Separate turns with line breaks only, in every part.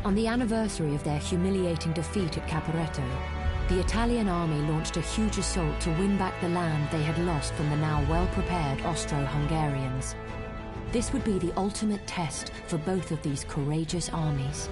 On the anniversary of their humiliating defeat at Caporetto, the Italian army launched a huge assault to win back the land they had lost from the now well-prepared Austro-Hungarians. This would be the ultimate test for both of these courageous armies.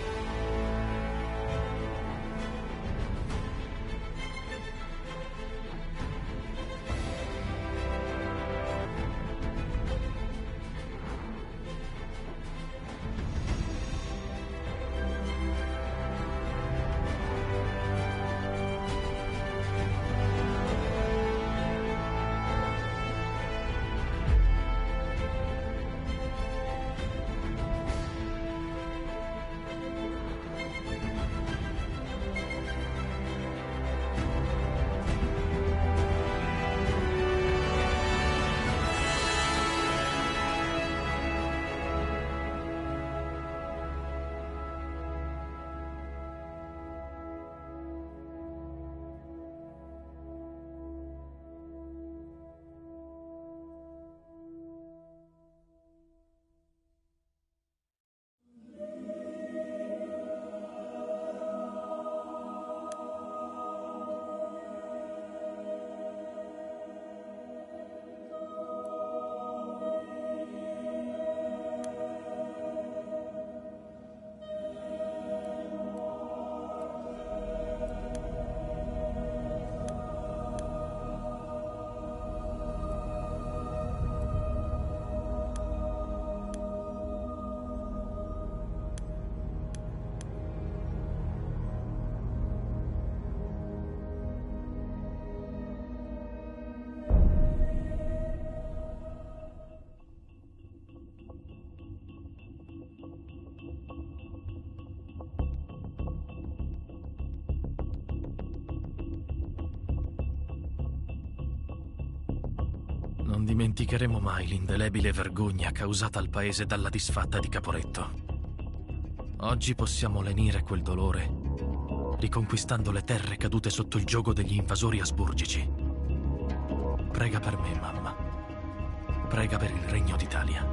Non dimenticheremo mai l'indelebile vergogna causata al paese dalla disfatta di Caporetto. Oggi possiamo lenire quel dolore, riconquistando le terre cadute sotto il giogo degli invasori asburgici. Prega per me, mamma. Prega per il Regno d'Italia.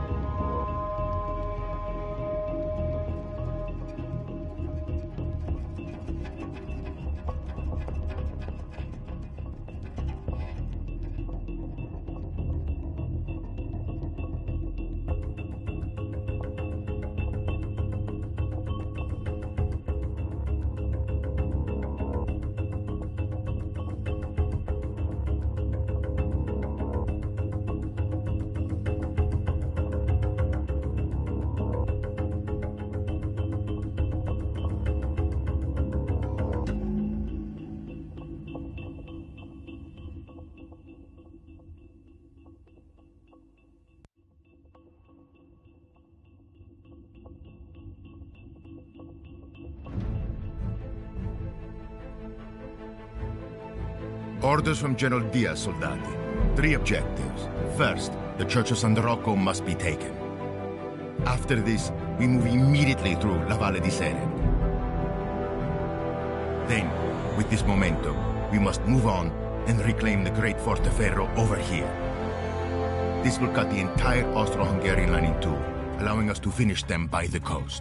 Orders from General Diaz, soldati. 3 objectives. First, the Church of San Rocco must be taken. After this, we move immediately through La Valle di Seren. Then, with this momentum, we must move on and reclaim the great Forteferro over here. This will cut the entire Austro-Hungarian line in two, allowing us to finish them by the coast.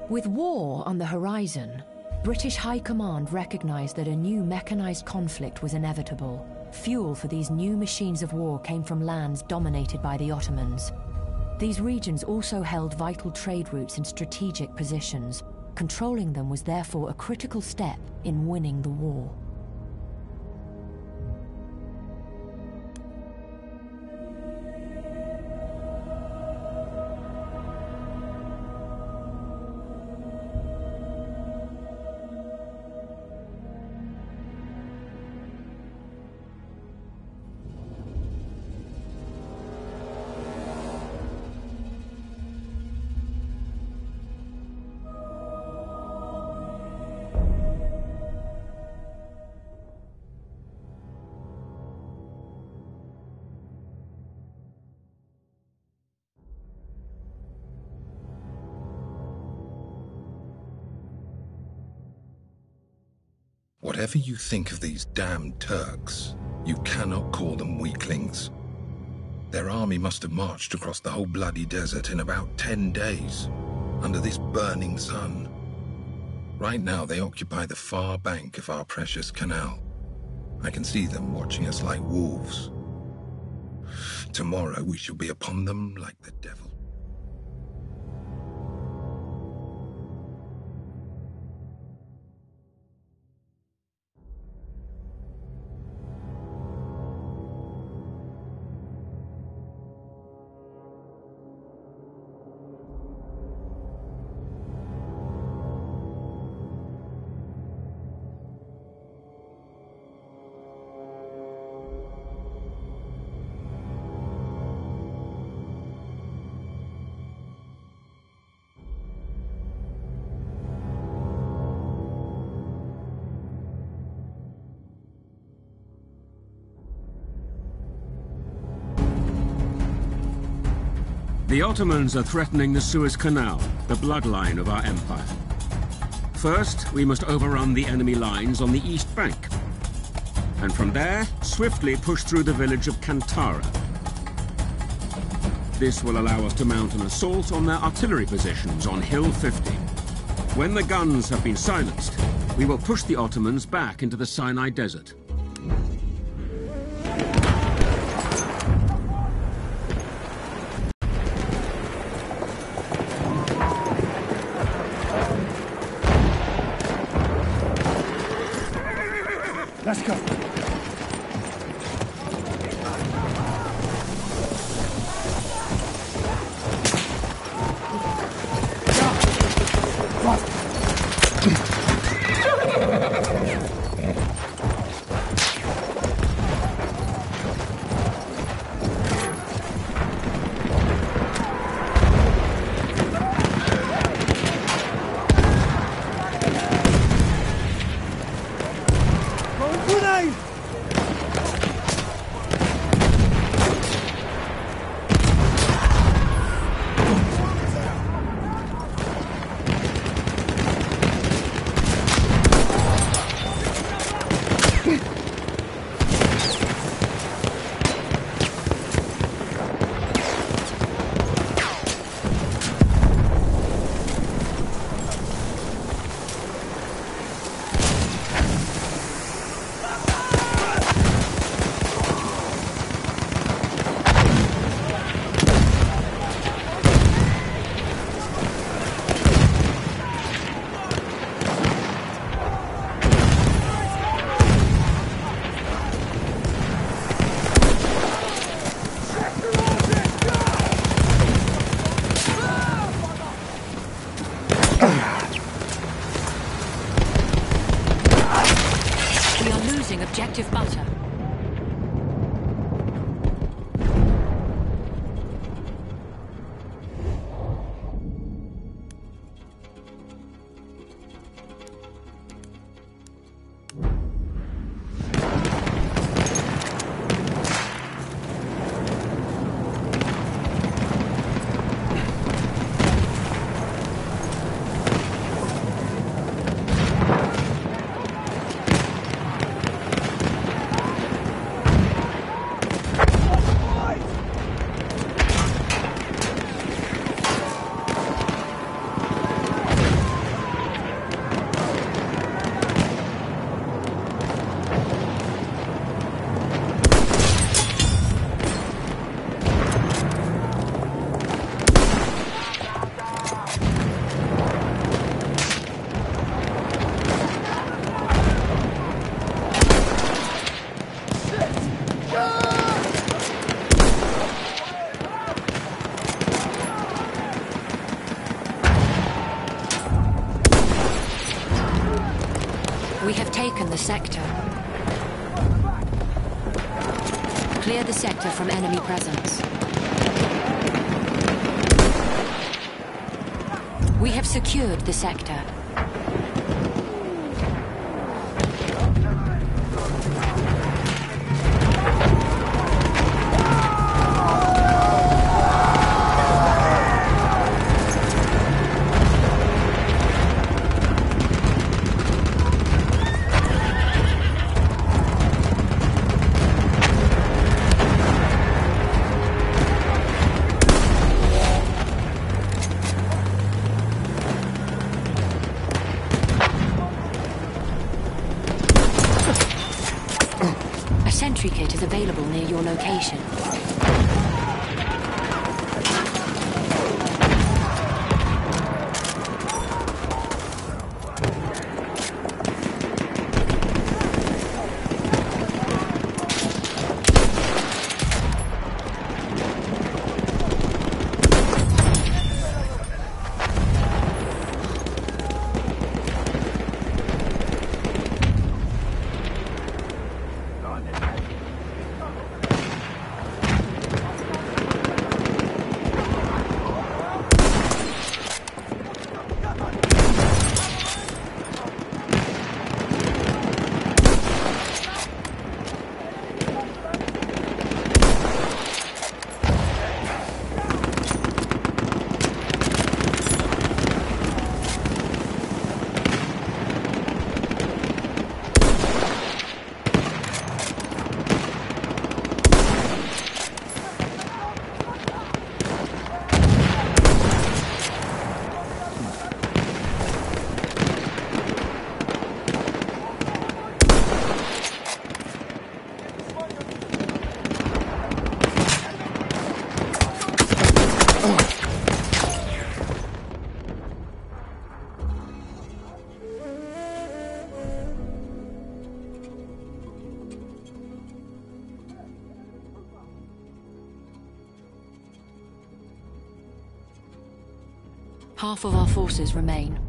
With war on the horizon, British High Command recognized that a new mechanized conflict was inevitable. Fuel for these new machines of war came from lands dominated by the Ottomans. These regions also held vital trade routes and strategic positions. Controlling them was therefore a critical step in winning the war.
Whatever you think of these damned Turks, you cannot call them weaklings. Their army must have marched across the whole bloody desert in about 10 days, under this burning sun. Right now they occupy the far bank of our precious canal. I can see them watching us like wolves. Tomorrow we shall be upon them like the devil.
The Ottomans are threatening the Suez Canal, the bloodline of our empire. First, we must overrun the enemy lines on the east bank, and from there, swiftly push through the village of Kantara. This will allow us to mount an assault on their artillery positions on Hill 50. When the guns have been silenced, we will push the Ottomans back into the Sinai Desert.
Let's go.
Objective butter. have taken the sector. Clear the sector from enemy presence. We have secured the sector. Sentry kit is available near your location. Half of our forces remain.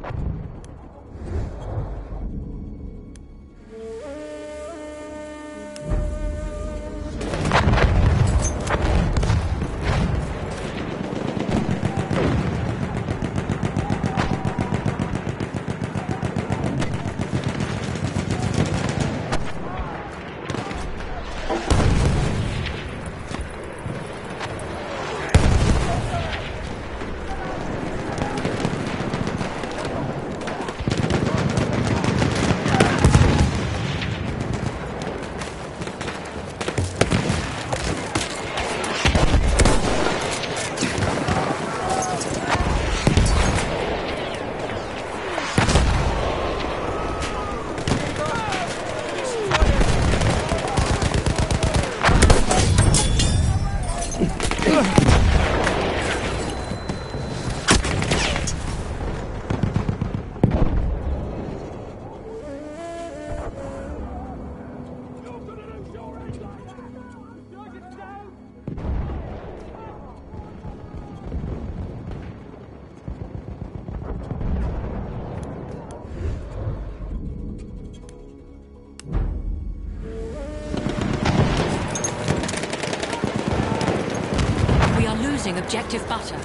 Objective butter.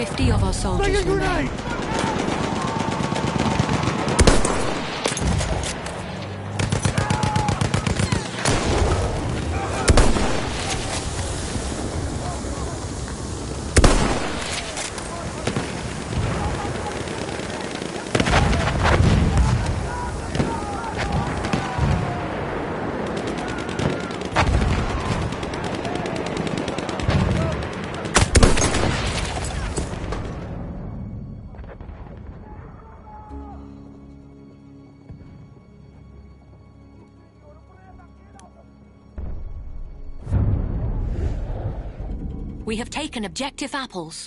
50 of our soldiers remain. We have taken objective apples.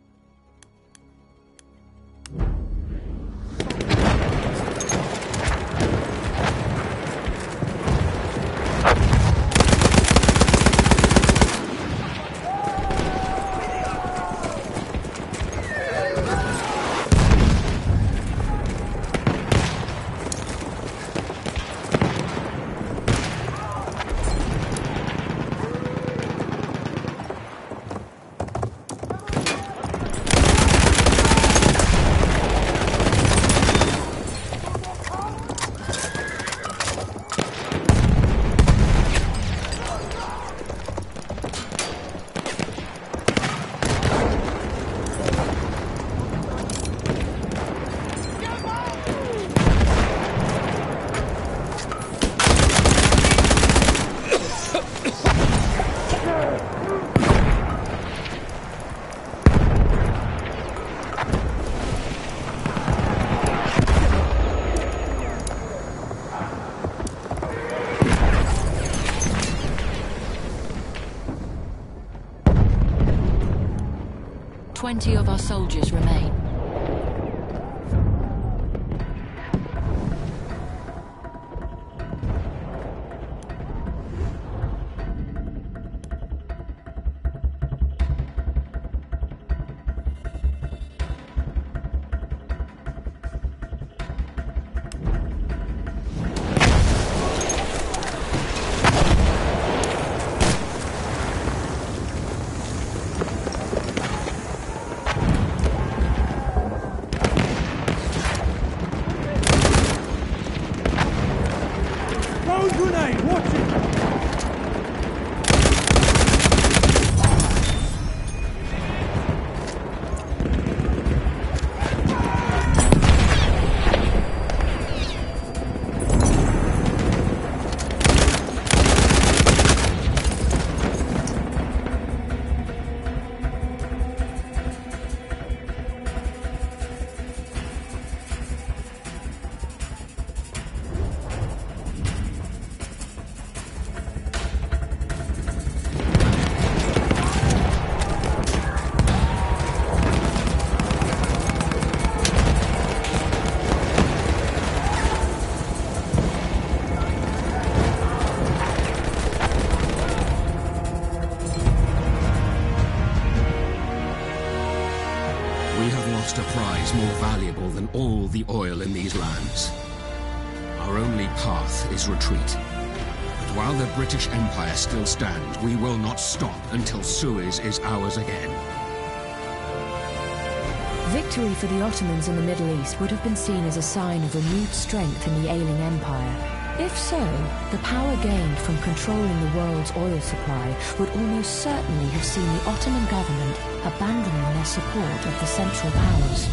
Twenty of our soldiers remain.
A prize more valuable than all the oil in these lands. Our only path is retreat. But while the British Empire still stands, we will not stop until Suez is ours again.
Victory for the Ottomans in the Middle East would have been seen as a sign of renewed strength in the ailing empire. If so, the power gained from controlling the world's oil supply would almost certainly have seen the Ottoman government abandoning their support of the Central Powers.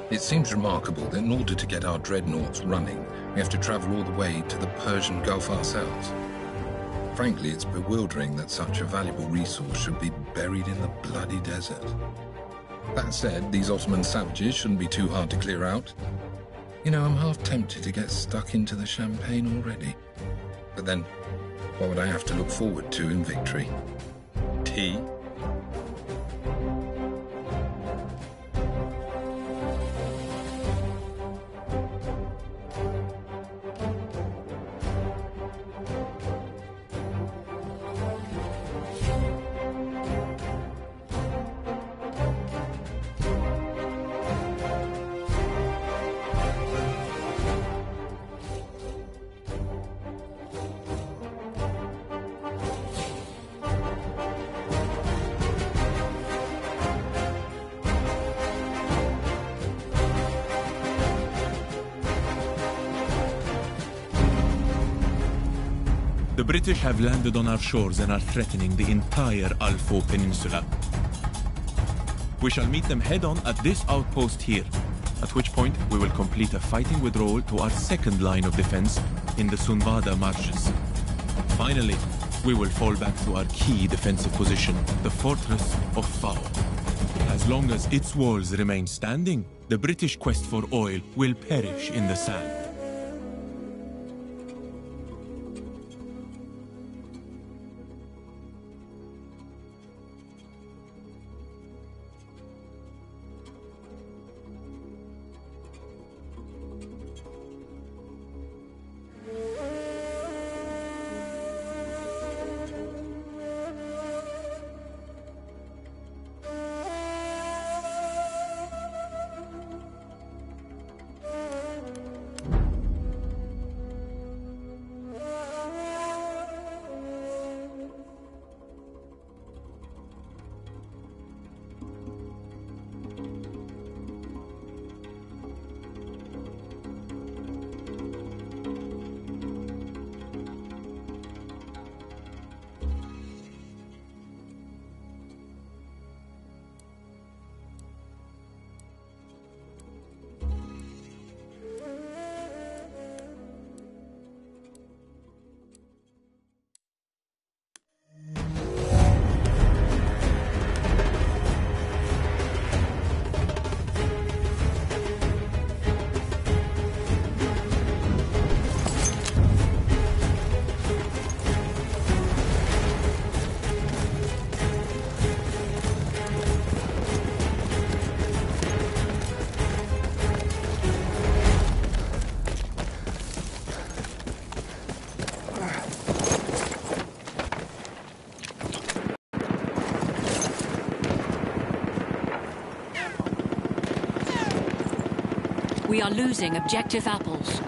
It seems remarkable that in order to get our dreadnoughts running, we have to travel all the way to the Persian Gulf ourselves. Frankly, it's bewildering that such a valuable resource should be buried in the bloody desert. That said, these Ottoman savages shouldn't be too hard to clear out. You know, I'm half tempted to get stuck into the champagne already. But then, what would I have to look forward to in victory? Tea?
The British have landed on our shores and are threatening the entire Alfo Peninsula. We shall meet them head-on at this outpost here, at which point we will complete a fighting withdrawal to our second line of defense in the Sunvada marshes. Finally, we will fall back to our key defensive position, the fortress of Fao. As long as its walls remain standing, the British quest for oil will perish in the sand.
We are losing objective apples.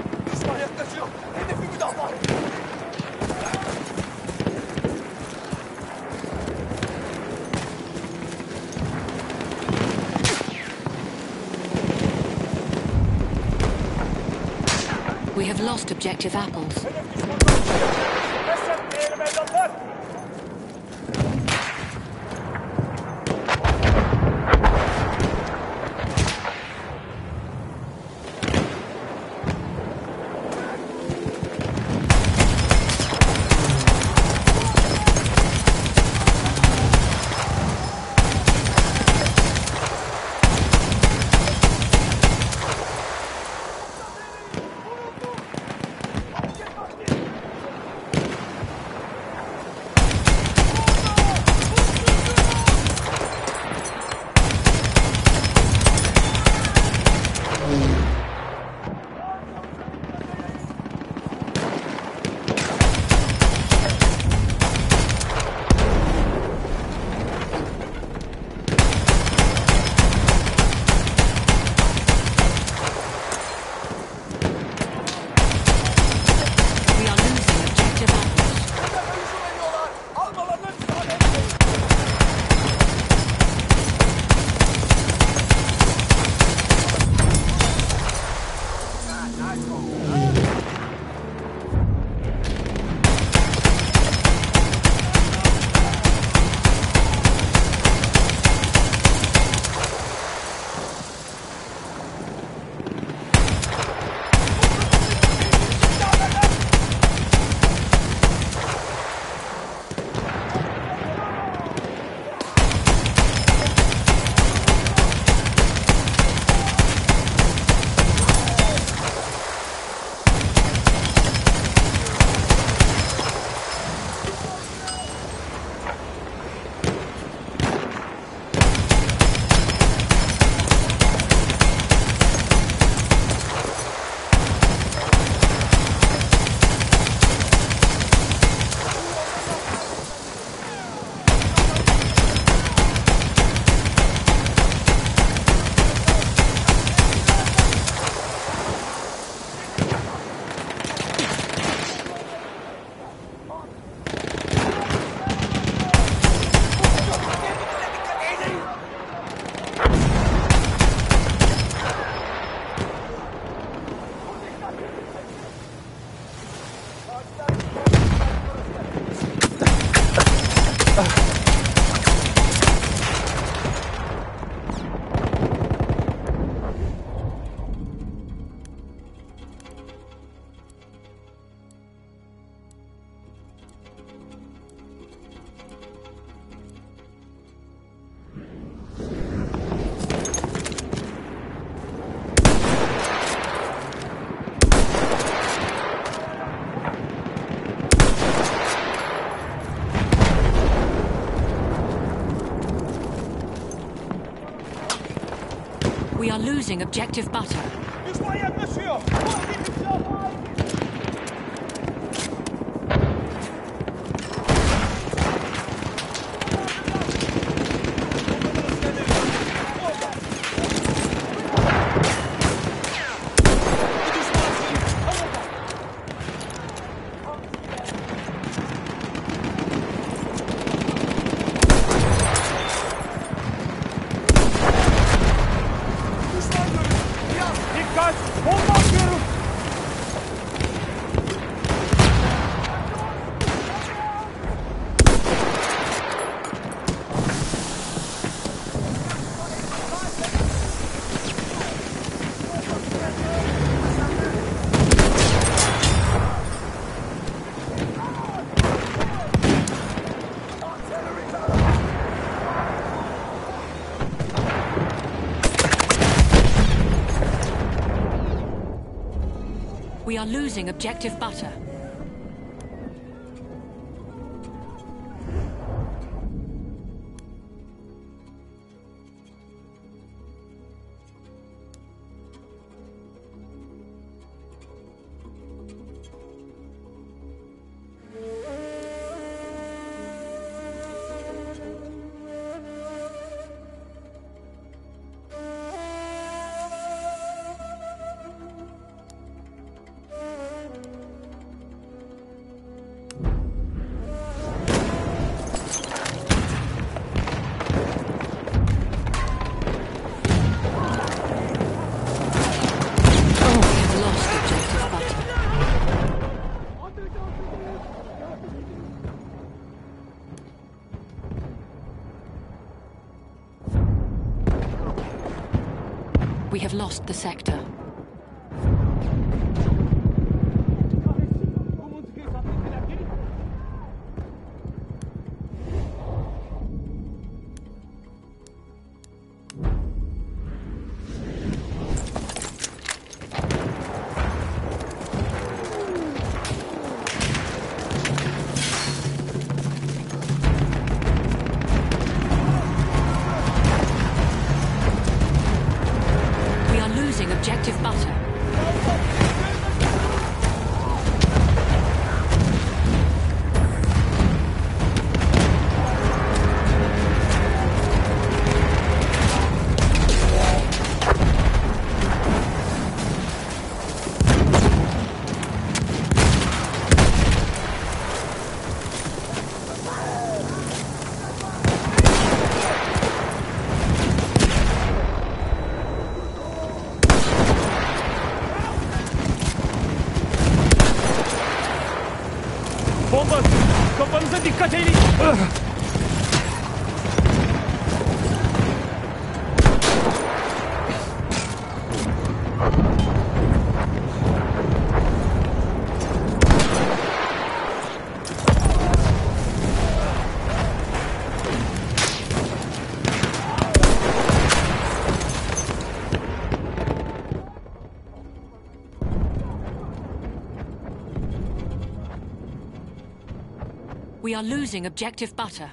We have lost objective apples. We are losing objective butter.
Düşman yaklaşıyor. Dikkat! Bomba atıyorum!
We are losing objective butter. We have lost the sector. Objective butter.
Bomba! Kafanıza dikkat edin!
We are losing objective butter.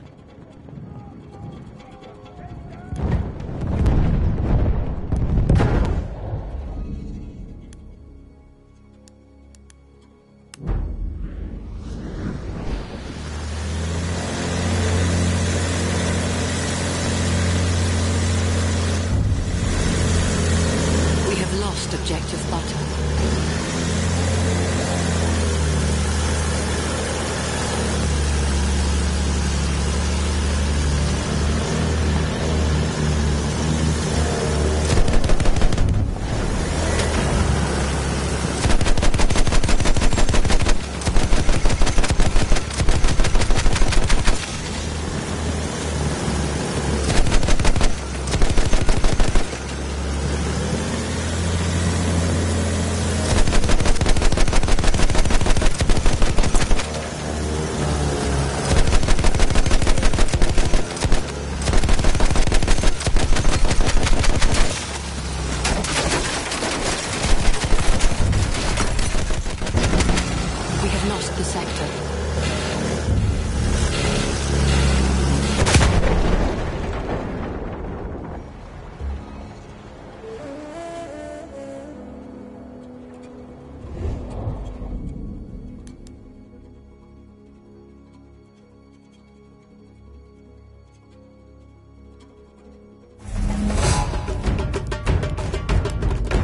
We have lost objective butter.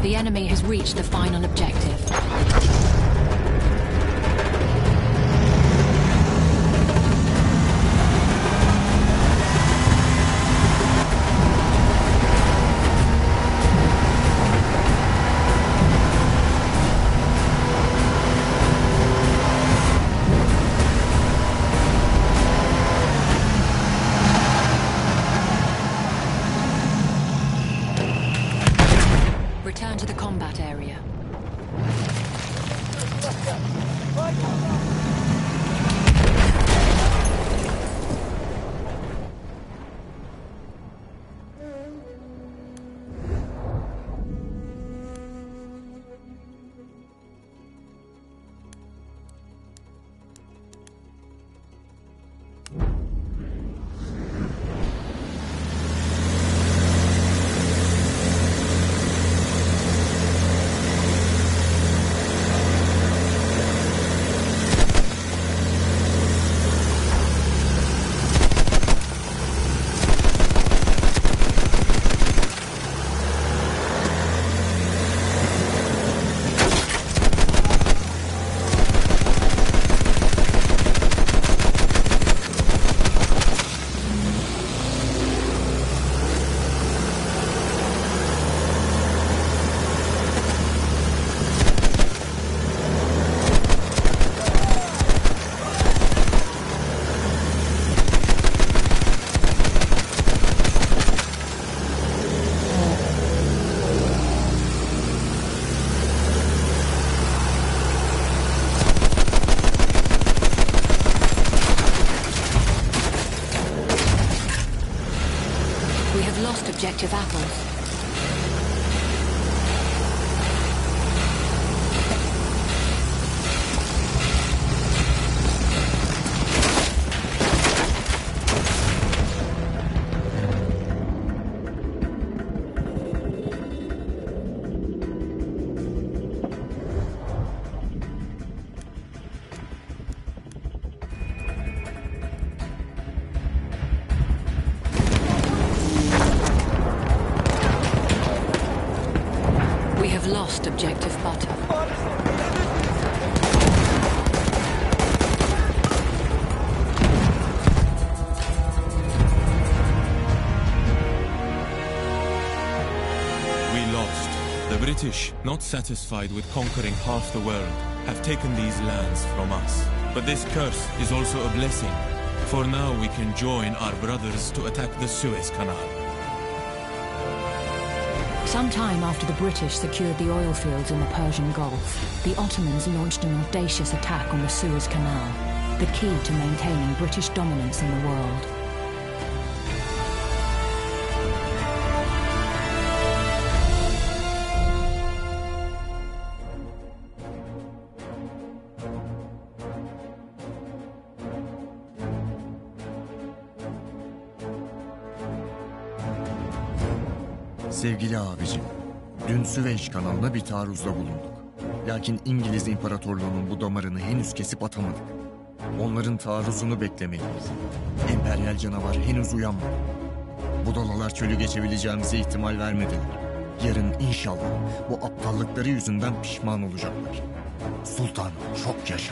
The enemy has reached the final objective. Return to the combat area. We have lost objective apples. We have lost objective butter.
We lost. The British, not satisfied with conquering half the world, have taken these lands from us. But this curse is also a blessing, for now we can join our brothers to attack the Suez Canal.
Some time after the British secured the oil fields in the Persian Gulf, the Ottomans launched an audacious attack on the Suez Canal, the key to maintaining British dominance in the world.
Sevgili abicim, dün Süveyş kanalına bir taarruzda bulunduk. Lakin İngiliz İmparatorluğu'nun bu damarını henüz kesip atamadık. Onların taarruzunu beklemeliyiz. Emperyal canavar henüz uyanmadı. Budalalar çölü geçebileceğimize ihtimal vermediler. Yarın inşallah bu aptallıkları yüzünden pişman olacaklar. Sultan çok yaşa.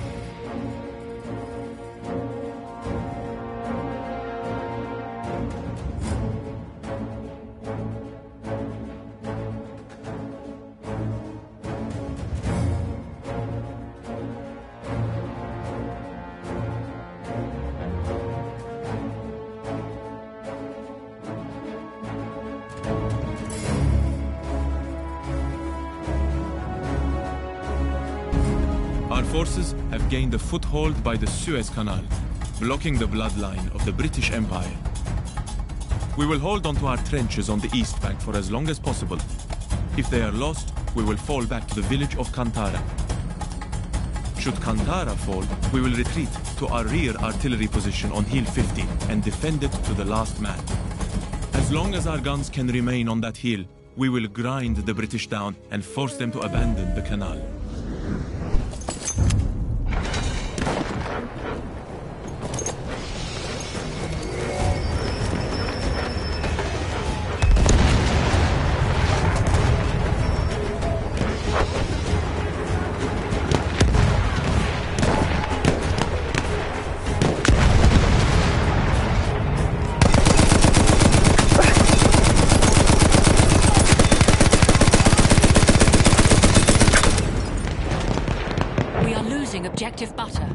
Our forces have gained a foothold by the Suez Canal, blocking the bloodline of the British Empire. We will hold onto our trenches on the east bank for as long as possible. If they are lost, we will fall back to the village of Kantara. Should Kantara fall, we will retreat to our rear artillery position on Hill 50 and defend it to the last man. As long as our guns can remain on that hill, we will grind the British down and force them to abandon the canal.
objective butter.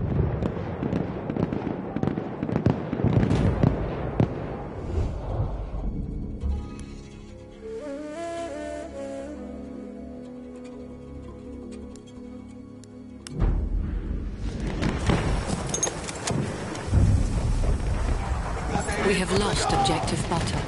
We have lost objective butter.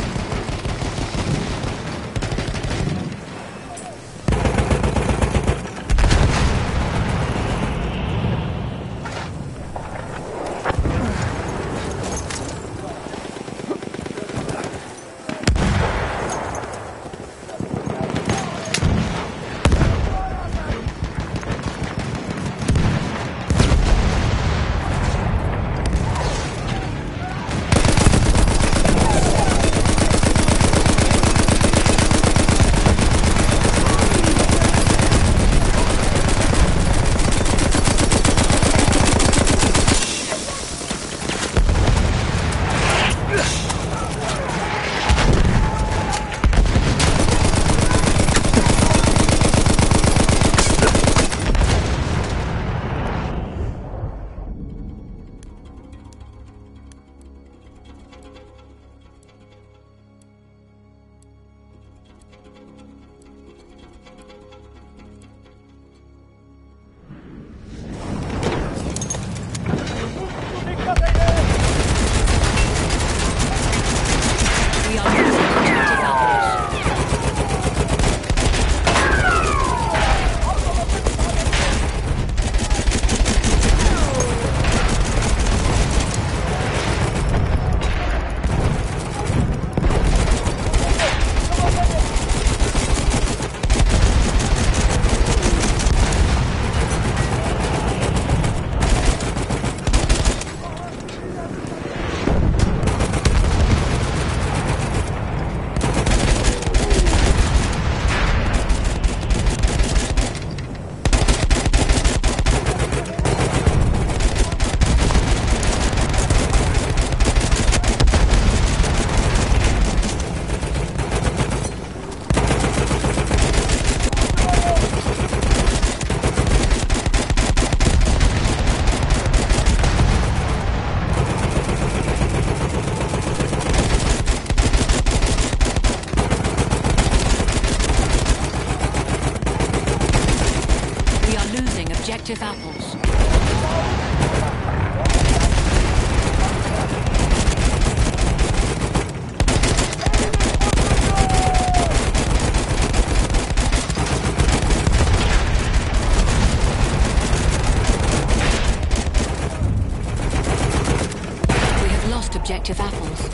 Objective apples. We have lost objective apples.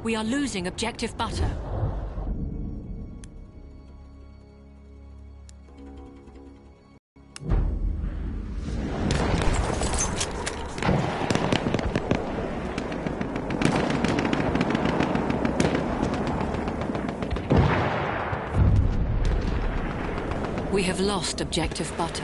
We are losing objective butter. We have lost objective butter.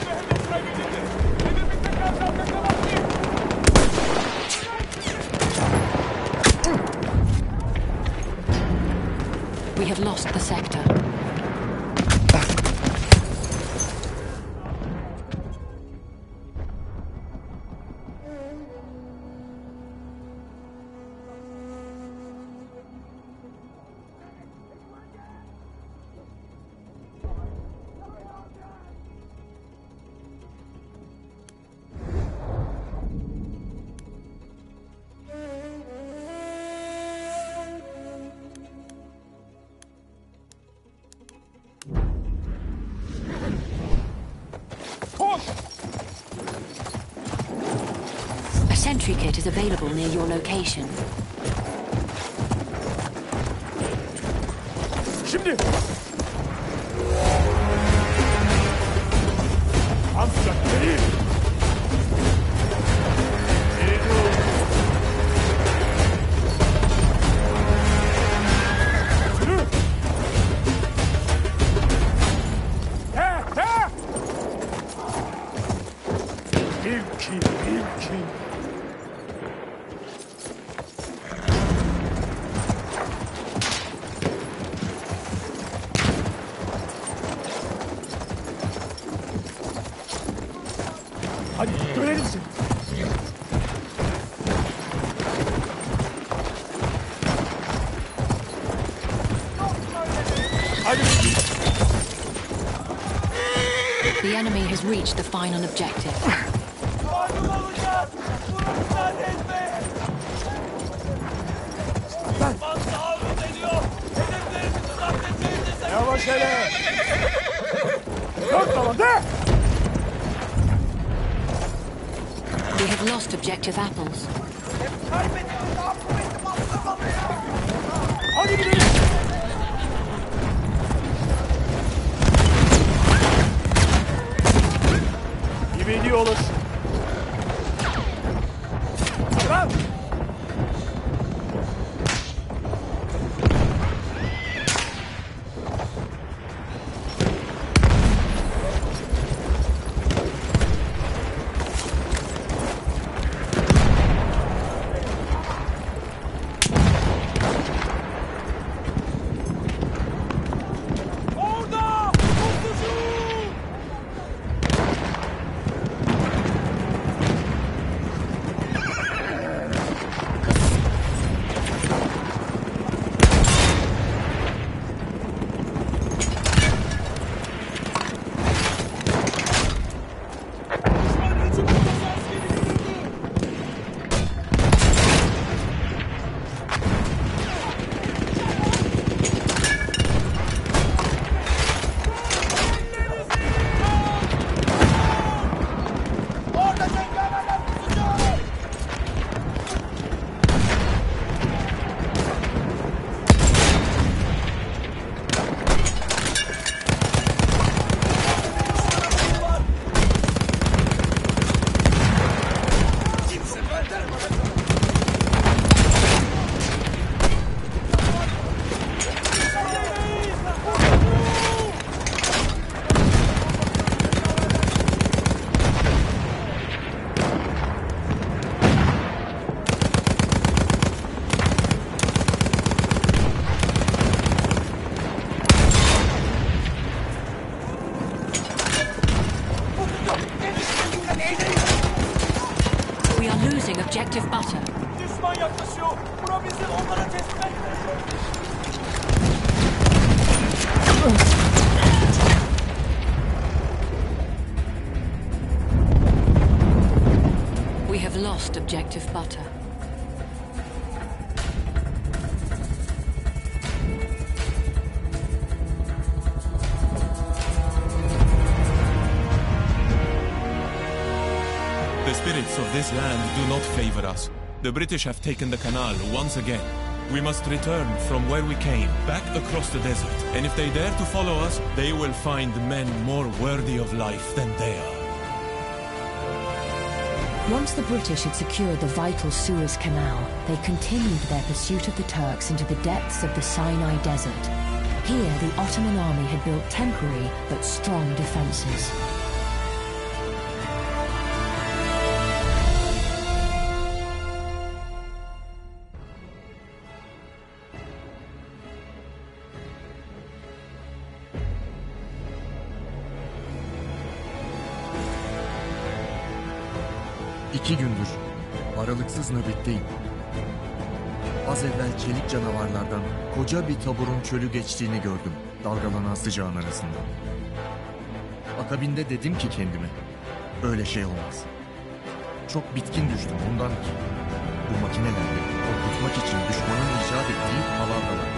We have lost the sector. A sentry kit is available near your location.
Şimdi! Amca, geri! Geri dur! Yürü! İlkin! Hadi görelim seni. Hadi.
The enemy has reached the final objective.
Yavaş hele. Dört tamam de.
We have lost objective apples.
Hadi gidelim. İmeni olur. Tamam.
We are losing objective butter.
Düşman yaklaşıyor. Bura bizim, onlara teslim etmeyin.
We have lost objective butter.
The spirits of this land do not favor us. The British have taken the canal once again. We must return from where we came, back across the desert. And if they dare to follow us, they will find men more worthy of life than they are.
Once the British had secured the vital Suez Canal, they continued their pursuit of the Turks into the depths of the Sinai Desert. Here, the Ottoman army had built temporary but strong defenses.
İki gündür aralıksız nöbetteyim. Az evvel çelik canavarlardan koca bir taburun çölü geçtiğini gördüm dalgalanan sıcağın arasında. Akabinde dedim ki kendime, öyle şey olmaz. Çok bitkin düştüm bundandır. Bu makinelerle korkutmak için düşmanın icat ettiği alandalar.